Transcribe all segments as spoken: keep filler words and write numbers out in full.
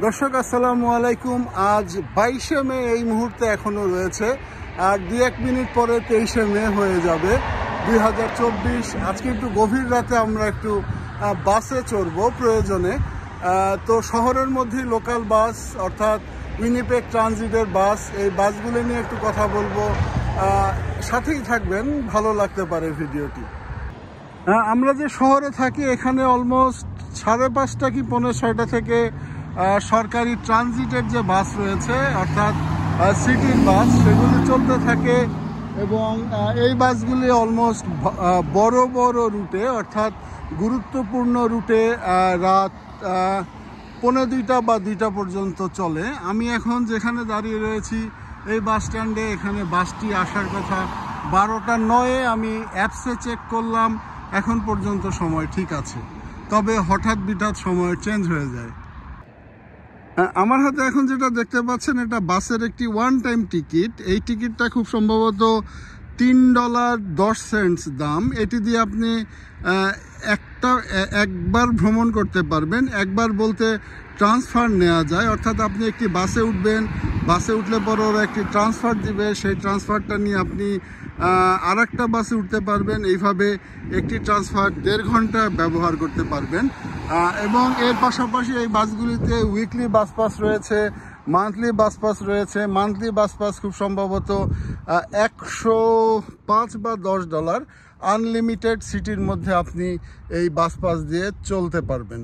দর্শক আসসালামু আলাইকুম। আজ বাইশে মে এই মুহূর্তে এখনো রয়েছে, আর দু এক মিনিট পরে তেইশে মে হয়ে যাবে দুই হাজার চব্বিশ। আজকে একটু গভীর রাতে আমরা একটু বাসে চড়বো প্রয়োজনে। তো শহরের মধ্যেই লোকাল বাস অর্থাৎ উইনিপেগ ট্রানজিটের বাস, এই বাসগুলো নিয়ে একটু কথা বলবো, সাথেই থাকবেন, ভালো লাগতে পারে ভিডিওটি। আমরা যে শহরে থাকি এখানে অলমোস্ট সাড়ে পাঁচটা কি পৌনে ছয়টা থেকে সরকারি ট্রানজিটের যে বাস রয়েছে অর্থাৎ সিটির বাস সেগুলি চলতে থাকে, এবং এই বাসগুলি অলমোস্ট বড় বড় রুটে অর্থাৎ গুরুত্বপূর্ণ রুটে রাত পৌনে দুইটা বা দুইটা পর্যন্ত চলে। আমি এখন যেখানে দাঁড়িয়ে রয়েছি এই বাস স্ট্যান্ডে, এখানে বাসটি আসার কথা বারোটা নয়ে। আমি অ্যাপসে চেক করলাম, এখন পর্যন্ত সময় ঠিক আছে, তবে হঠাৎ বিঠাৎ সময় চেঞ্জ হয়ে যায়। আমার হাতে এখন যেটা দেখতে পাচ্ছেন এটা বাসের একটি ওয়ান টাইম টিকিট। এই টিকিটটা খুব সম্ভবত তিন ডলার দশ সেন্টস দাম। এটি দিয়ে আপনি একটা একবার ভ্রমণ করতে পারবেন। একবার বলতে ট্রান্সফার নেওয়া যায়, অর্থাৎ আপনি একটি বাসে উঠবেন, বাসে উঠলে পরে ওরা একটি ট্রান্সফার দিবে, সেই ট্রান্সফারটা নিয়ে আপনি আর একটা বাসে উঠতে পারবেন। এইভাবে একটি ট্রান্সফার দেড় ঘন্টা ব্যবহার করতে পারবেন। এবং এর পাশাপাশি এই বাসগুলিতে উইকলি বাস পাস রয়েছে, মান্থলি বাস পাস রয়েছে। মান্থলি বাস পাস খুব সম্ভবত একশো পাঁচ বা দশ ডলার আনলিমিটেড সিটির মধ্যে আপনি এই বাস পাস দিয়ে চলতে পারবেন।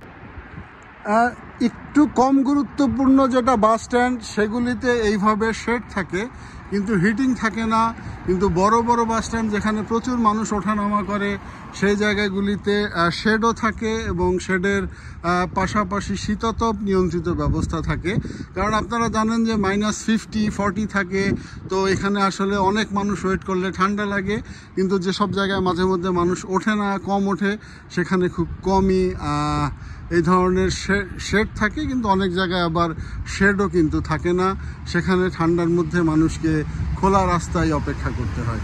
একটু কম গুরুত্বপূর্ণ যেটা বাস স্ট্যান্ড সেগুলিতে এইভাবে শেড থাকে কিন্তু হিটিং থাকে না। কিন্তু বড় বড় বাস স্ট্যান্ড যেখানে প্রচুর মানুষ ওঠানামা করে সেই জায়গাগুলিতে শেডও থাকে, এবং শেডের পাশাপাশি শীততাপ নিয়ন্ত্রিত ব্যবস্থা থাকে। কারণ আপনারা জানেন যে মাইনাস ফিফটি ফর্টি থাকে, তো এখানে আসলে অনেক মানুষ ওয়েট করলে ঠান্ডা লাগে। কিন্তু যেসব জায়গায় মাঝে মধ্যে মানুষ ওঠে না, কম ওঠে, সেখানে খুব কমই এই ধরনের শেড থাকে। কিন্তু অনেক জায়গায় আবার শেডও কিন্তু থাকে না, সেখানে ঠান্ডার মধ্যে মানুষকে খোলা রাস্তায় অপেক্ষা করতে হয়।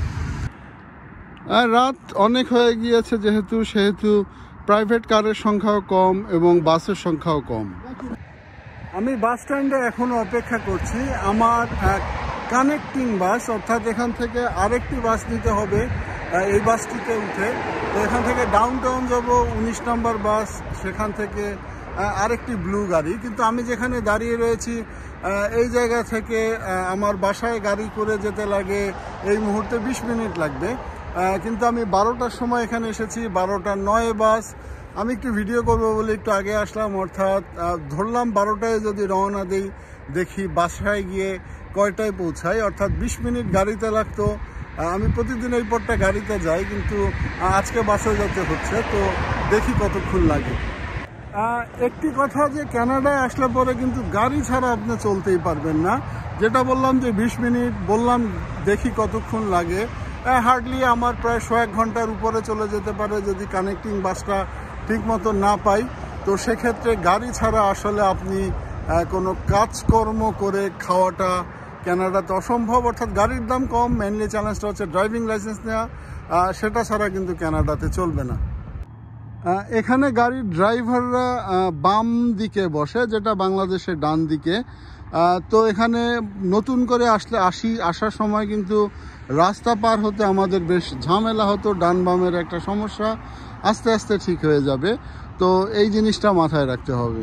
আর রাত অনেক হয়ে গিয়েছে যেহেতু, সেহেতু প্রাইভেট কারের সংখ্যাও কম এবং বাসের সংখ্যাও কম। আমি বাস স্ট্যান্ডে এখনও অপেক্ষা করছি আমার কানেক্টিং বাস, অর্থাৎ এখান থেকে আরেকটি বাস নিতে হবে এই বাসটিতে উঠে। তো এখান থেকে ডাউন টাউন যাব উনিশ নম্বর বাস, সেখান থেকে আরেকটি ব্লু গাড়ি। কিন্তু আমি যেখানে দাঁড়িয়ে রয়েছি এই জায়গা থেকে আমার বাসায় গাড়ি করে যেতে লাগে এই মুহূর্তে বিশ মিনিট লাগবে। কিন্তু আমি বারোটার সময় এখানে এসেছি, বারোটা নয় বাস। আমি একটু ভিডিও করবো বলে একটু আগে আসলাম, অর্থাৎ ধরলাম বারোটায় যদি রওনা দিই, দেখি বাসায় গিয়ে কয়টায় পৌঁছাই, অর্থাৎ বিশ মিনিট গাড়িতে লাগতো। আমি প্রতিদিন এই পথটা গাড়িতে যাই, কিন্তু আজকে বাসে যেতে হচ্ছে, তো দেখি কতক্ষণ লাগে। একটি কথা যে কানাডায় আসলে পরে কিন্তু গাড়ি ছাড়া আপনি চলতেই পারবেন না। যেটা বললাম যে বিশ মিনিট, বললাম দেখি কতক্ষণ লাগে, হার্ডলি আমার প্রায় শো এক ঘন্টার উপরে চলে যেতে পারে যদি কানেক্টিং বাসটা ঠিক মতো না পাই। তো সেক্ষেত্রে গাড়ি ছাড়া আসলে আপনি কোনো কাজকর্ম করে খাওয়াটা কানাডাতে অসম্ভব, অর্থাৎ গাড়ির দাম কম, মেনলি চ্যালেঞ্জটা হচ্ছে ড্রাইভিং লাইসেন্স নেওয়া, সেটা ছাড়া কিন্তু কানাডাতে চলবে না। এখানে গাড়ির ড্রাইভাররা বাম দিকে বসে, যেটা বাংলাদেশের ডান দিকে। তো এখানে নতুন করে আসলে আসি আসার সময় কিন্তু রাস্তা পার হতে আমাদের বেশ ঝামেলা হতো, ডান বামের একটা সমস্যা, আস্তে আস্তে ঠিক হয়ে যাবে। তো এই জিনিসটা মাথায় রাখতে হবে।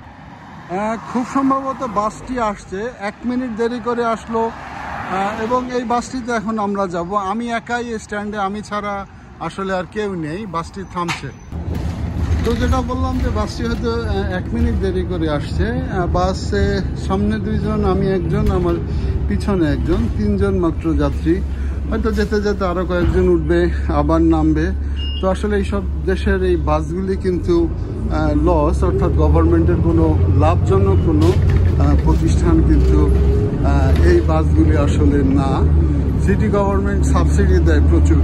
খুব সম্ভবত বাসটি আসছে, এক মিনিট দেরি করে আসলো, এবং এই বাসটিতে এখন আমরা যাব। আমি একাই স্ট্যান্ডে, আমি ছাড়া আসলে আর কেউ নেই। বাসটি থামছে। তো যেটা বললাম যে বাসটি হয়তো এক মিনিট দেরি করে আসছে। বাসে সামনে দুইজন, আমি একজন, আমার পিছনে একজন, তিনজন মাত্র যাত্রী। হয়তো যেতে যেতে আরও কয়েকজন উঠবে, আবার নামবে। তো আসলে এইসব দেশের এই বাসগুলি কিন্তু লস, অর্থাৎ গভর্নমেন্টের কোনো লাভজনক কোনো প্রতিষ্ঠান কিন্তু এই বাসগুলি আসলে না। সিটি গভর্নমেন্ট সাবসিডি দেয় প্রচুর।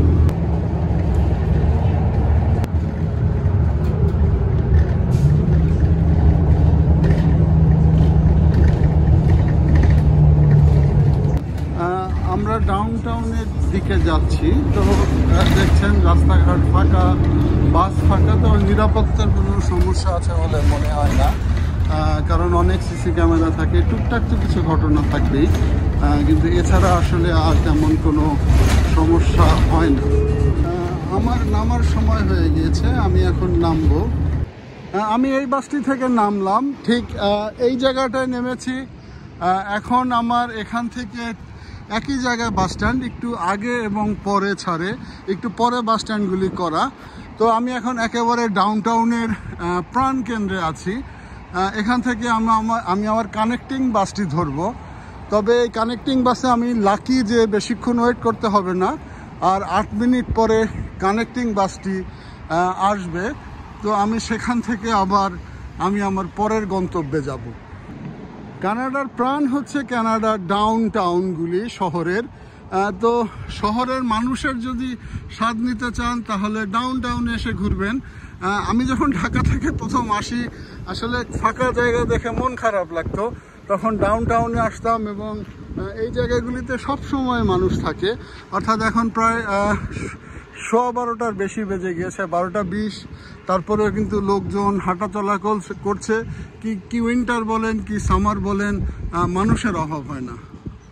আমরা ডাউন টাউনের দিকে যাচ্ছি। তো দেখছেন রাস্তাঘাট ফাঁকা, বাস ফাঁকা। তো নিরাপত্তার কোনো সমস্যা আছে বলে মনে হয় না। কারণ অনেক সিসি ক্যামেরা থাকে, টুকটাক তো কিছু ঘটনা থাকবেই, কিন্তু এছাড়া আসলে আর তেমন কোনো সমস্যা হয় না। আমার নামার সময় হয়ে গিয়েছে, আমি এখন নামবো। আমি এই বাসটি থেকে নামলাম, ঠিক এই জায়গাটায় নেমেছি। এখন আমার এখান থেকে একই জায়গায় বাস স্ট্যান্ড, একটু আগে এবং পরে ছাড়ে, একটু পরে বাস স্ট্যান্ডগুলি করা। তো আমি এখন একেবারে ডাউনটাউনের প্রাণ কেন্দ্রে আছি। এখান থেকে আমি আমার আমি আমার কানেক্টিং বাসটি ধরবো। তবে এই কানেক্টিং বাসে আমি লাকি যে বেশিক্ষণ ওয়েট করতে হবে না, আর আট মিনিট পরে কানেক্টিং বাসটি আসবে। তো আমি সেখান থেকে আবার আমি আমার পরের গন্তব্যে যাব। কানাডার প্রাণ হচ্ছে কানাডার ডাউন টাউনগুলি, শহরের। তো শহরের মানুষের যদি স্বাদ নিতে চান তাহলে ডাউন টাউনে এসে ঘুরবেন। আমি যখন ঢাকা থেকে প্রথম আসি, আসলে ফাঁকা জায়গা দেখে মন খারাপ লাগতো, তখন ডাউন টাউনে আসতাম এবং এই জায়গাগুলিতে সব সময় মানুষ থাকে। অর্থাৎ এখন প্রায় সোয়া বারোটার বেশি বেজে গিয়েছে, বারোটা বিশ, তারপরেও কিন্তু লোকজন হাঁটাচলা করছে। কি কি উইন্টার বলেন কি সামার বলেন, মানুষের অভাব হয় না।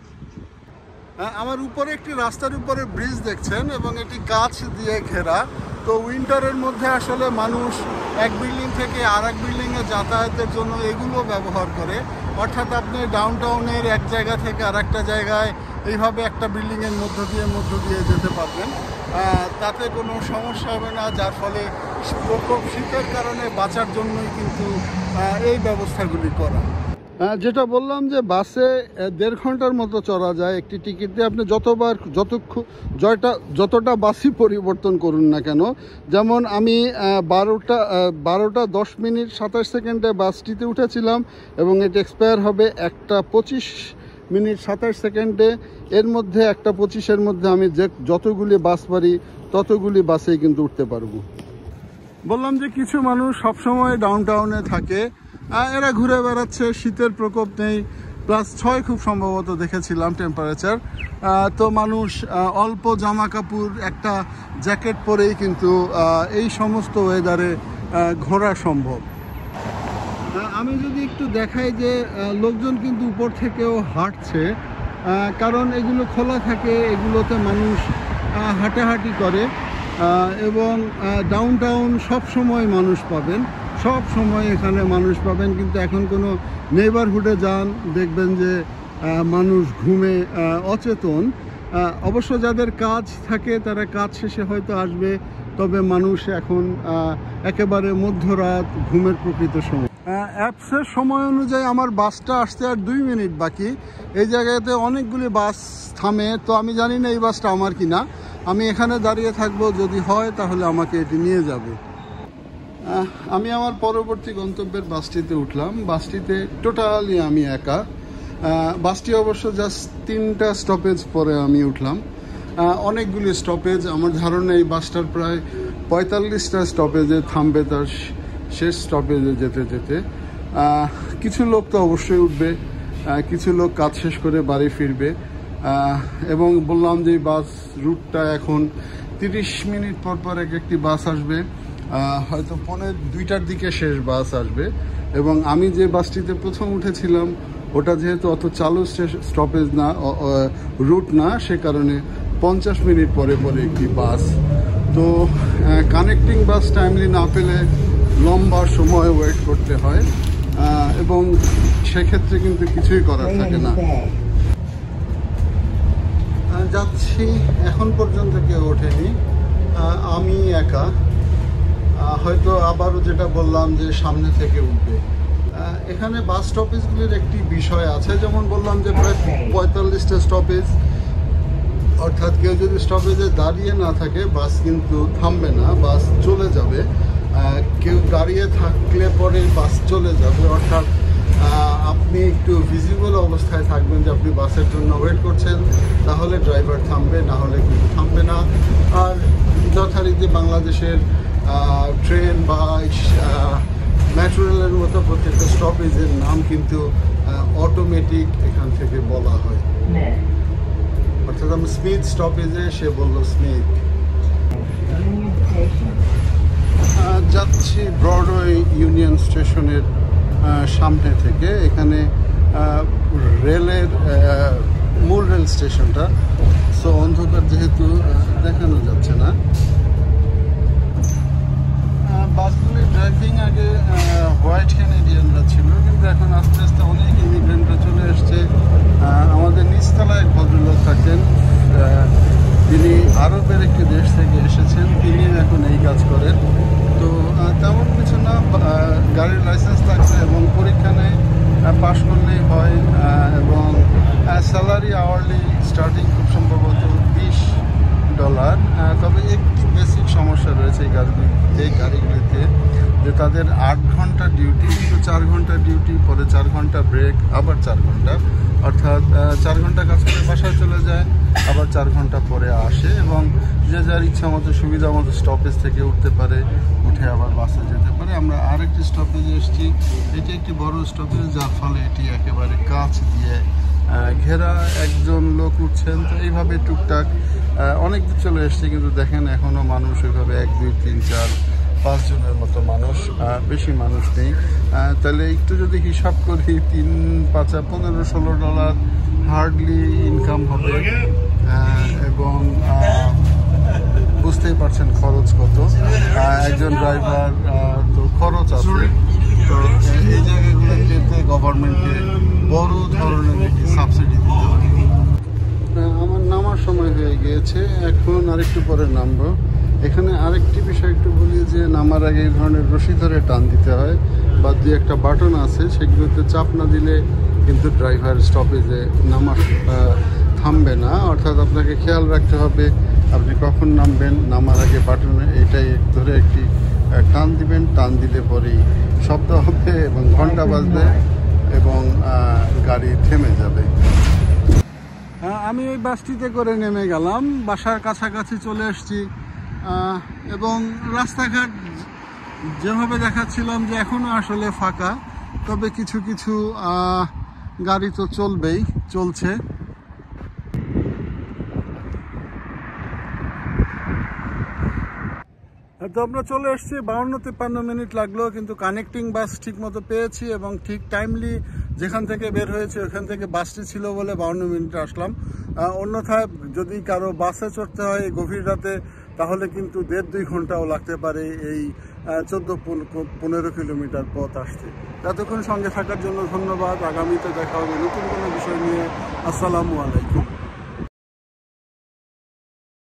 আমার উপরে একটি রাস্তার উপরে ব্রিজ দেখছেন এবং এটি গাছ দিয়ে ঘেরা। তো উইন্টারের মধ্যে আসলে মানুষ এক বিল্ডিং থেকে আর এক বিল্ডিংয়ে যাতায়াতের জন্য এগুলো ব্যবহার করে। অর্থাৎ আপনি ডাউন টাউনের এক জায়গা থেকে আর একটা জায়গায় এইভাবে একটা বিল্ডিংয়ের মধ্য দিয়ে মধ্য দিয়ে যেতে পারবেন, তাতে কোনো সমস্যা হবে না। যার ফলে প্রকোপ শীতের কারণে বাঁচার জন্যই কিন্তু এই ব্যবস্থাগুলি করা। যেটা বললাম যে বাসে দেড় ঘন্টার মতো চড়া যায় একটি টিকিট দিয়ে। আপনি যতবার যতক্ষণ জয়টা যতটা বাসই পরিবর্তন করুন না কেন, যেমন আমি বারোটা বারোটা দশ মিনিট সাতাশ সেকেন্ডে বাসটিতে উঠেছিলাম এবং এটি এক্সপায়ার হবে একটা পঁচিশ মিনিট সাতাশ সেকেন্ডে। এর মধ্যে একটা পঁচিশের মধ্যে আমি যে যতগুলি বাস পারি ততগুলি বাসেই কিন্তু উঠতে পারবো। বললাম যে কিছু মানুষ সবসময় ডাউন টাউনে থাকে, এরা ঘুরে বেড়াচ্ছে, শীতের প্রকোপ নেই, প্লাস ছয় খুব সম্ভবত দেখেছিলাম টেম্পারেচার। তো মানুষ অল্প জামা কাপড় একটা জ্যাকেট পরেই কিন্তু এই সমস্ত ওয়েদারে ঘোরা সম্ভব। আমি যদি একটু দেখাই যে লোকজন কিন্তু উপর থেকেও হাঁটছে, কারণ এগুলো খোলা থাকে, এগুলোতে মানুষ হাঁটাহাঁটি করে এবং ডাউন টাউন সব সময় মানুষ পাবেন, সব সময় এখানে মানুষ পাবেন। কিন্তু এখন কোনো নেইবারহুডে যান, দেখবেন যে মানুষ ঘুমে অচেতন। অবশ্য যাদের কাজ থাকে তারা কাজ শেষে হয়তো আসবে, তবে মানুষ এখন একেবারে মধ্যরাত ঘুমের প্রকৃত সময়। অ্যাপসের সময় অনুযায়ী আমার বাসটা আসতে আর দুই মিনিট বাকি। এই জায়গাতে অনেকগুলি বাস থামে, তো আমি জানি না এই বাসটা আমার কিনা। আমি এখানে দাঁড়িয়ে থাকবো, যদি হয় তাহলে আমাকে এটি নিয়ে যাবে। আমি আমার পরবর্তী গন্তব্যের বাসটিতে উঠলাম। বাসটিতে টোটালি আমি একা। বাসটি অবশ্য জাস্ট তিনটা স্টপেজ পরে আমি উঠলাম। অনেকগুলি স্টপেজ, আমার ধারণা এই বাসটার প্রায় পঁয়তাল্লিশটা স্টপেজে থামবে তার শেষ স্টপেজে যেতে যেতে। কিছু লোক তো অবশ্যই উঠবে, কিছু লোক কাজ শেষ করে বাড়ি ফিরবে। এবং বললাম যে বাস রুটটা এখন তিরিশ মিনিট পর পর এক একটি বাস আসবে, হয়তো পৌনে দুইটার দিকে শেষ বাস আসবে। এবং আমি যে বাসটিতে প্রথম উঠেছিলাম ওটা যেহেতু অত চালু স্টপেজ না, রুট না, সে কারণে পঞ্চাশ মিনিট পরে পরে একটি বাস। তো কানেক্টিং বাস টাইমলি না পেলে লম্বা সময় ওয়েট করতে হয় এবং সেক্ষেত্রে কিন্তু কিছুই করার থাকে না। যাচ্ছি, এখন পর্যন্ত কেউ ওঠেনি, আমি একা। হয়তো আবারও যেটা বললাম যে সামনে থেকে উঠবে। এখানে বাস স্টপেজগুলির একটি বিষয় আছে, যেমন বললাম যে প্রায় পঁয়তাল্লিশটা স্টপেজ, অর্থাৎ কেউ যদি স্টপেজে দাঁড়িয়ে না থাকে বাস কিন্তু থামবে না, বাস চলে যাবে। কেউ দাঁড়িয়ে থাকলে পরে বাস চলে যাবে, অর্থাৎ আপনি একটু ভিজিবল অবস্থায় থাকবেন যে আপনি বাসের জন্য ওয়েট করছেন, তাহলে ড্রাইভার থামবে, না হলে কিন্তু থামবে না। আর যথারীতি বাংলাদেশের ট্রেন বা মেট্রো রেলের মতো প্রত্যেকটা স্টপেজের নাম কিন্তু অটোমেটিক এখান থেকে বলা হয়। অর্থাৎ আমি স্মিথ স্টপেজে, সে বললো স্মিথ। যাচ্ছি ব্রডওয়ে ইউনিয়ন স্টেশনের সামনে থেকে। এখানে রেলের মূল রেল স্টেশনটা, সো অন্ধকার যেহেতু দেখানো যাচ্ছে না। বাসগুলি ড্রাইভিং আগে হোয়াইট ক্যানেডিয়ানরা ছিল, কিন্তু এখন আস্তে আস্তে অনেক ইমিগ্রেন্টরা চলে এসছে। আমাদের নিচতলায় এক ভদ্রলোক থাকেন, তিনি আরবের একটি দেশ থেকে এসেছেন, তিনি এখন এই কাজ করেন। তো তেমন কিছু না, গাড়ির লাইসেন্স লাগছে এবং পরীক্ষা নেই, পাশ করলেই হয়। এবং স্যালারি আওয়ারলি স্টার্টিং খুব সম্ভবত বিশ ডলার। তবে একটি বেসিক সমস্যা রয়েছে এই গাড়িগুলি এই গাড়িগুলিতে, যে তাদের আট ঘন্টা ডিউটি, কিন্তু চার ঘন্টা ডিউটি, পরে চার ঘন্টা ব্রেক, আবার চার ঘন্টা, অর্থাৎ চার ঘন্টা কাজ করে বাসায় চলে যায়, আবার চার ঘন্টা পরে আসে এবং যে যার ইচ্ছা মতো সুবিধা মতো স্টপেজ থেকে উঠতে পারে, উঠে আবার বাসে যেতে পারে। আমরা আরেকটি স্টপেজে এসেছি, এটি একটি বড় স্টপেজ, যার ফলে এটি একেবারে কাছ দিয়ে ঘেরা। একজন লোক উঠছেন, তো এইভাবে টুকটাক অনেক দূর চলে এসছে, কিন্তু দেখেন এখনও মানুষ ওইভাবে এক দুই তিন চার পাঁচ জনের মতো মানুষ, বেশি মানুষ নেই। তাহলে একটু যদি হিসাব করি, তিন পাঁচা পনেরো ষোলো ডলার হার্ডলি ইনকাম হবে, এবং বুঝতেই পারছেন খরচ কত। একজন ড্রাইভার, তো খরচ আছে। তো এই জায়গাগুলোতে গভর্নমেন্টকে বড় ধরনের একটি সাবসিডি দিতে হবে। আমার নামার সময় হয়ে গিয়েছে, এখন আরেকটু পরে নামবো। এখানে আরেকটি বিষয় একটু বলি, যে নামার আগে এই ধরনের রশি ধরে টান দিতে হয়, বা দুই একটা বাটন আছে, সেগুলোতে চাপ না দিলে কিন্তু ড্রাইভার স্টপেজে নামার থামবে না। অর্থাৎ আপনাকে খেয়াল রাখতে হবে আপনি কখন নামবেন। নামার আগে বাটনে এটাই ধরে একটি টান দিবেন, টান দিলে পরেই শব্দ হবে এবং ঘন্টা বাজবে এবং গাড়ি থেমে যাবে। আমি ওই বাসটিতে করে নেমে গেলাম, বাসার কাছাকাছি চলে এসেছি, এবং রাস্তাঘাট যেভাবে দেখাচ্ছিলাম যে এখনও আসলে ফাঁকা, তবে কিছু কিছু গাড়ি তো চলবেই, চলছে। তো আমরা চলে এসেছি, বাউন্ন তিপ্পান্ন মিনিট লাগলো, কিন্তু কানেক্টিং বাস ঠিক মতো পেয়েছি এবং ঠিক টাইমলি যেখান থেকে বের হয়েছে ওখান থেকে বাসটি ছিল বলে বাউন্ন মিনিটে আসলাম। অন্যথায় যদি কারো বাসে চড়তে হয় গভীর রাতে, তাহলে কিন্তু দেড় দুই ঘন্টাও লাগতে পারে এই চোদ্দো পনেরো কিলোমিটার পথ আসতে। ততক্ষণ সঙ্গে থাকার জন্য ধন্যবাদ। আগামীতে দেখা হবে নতুন কোনো বিষয় নিয়ে। আসসালামু আলাইকুম।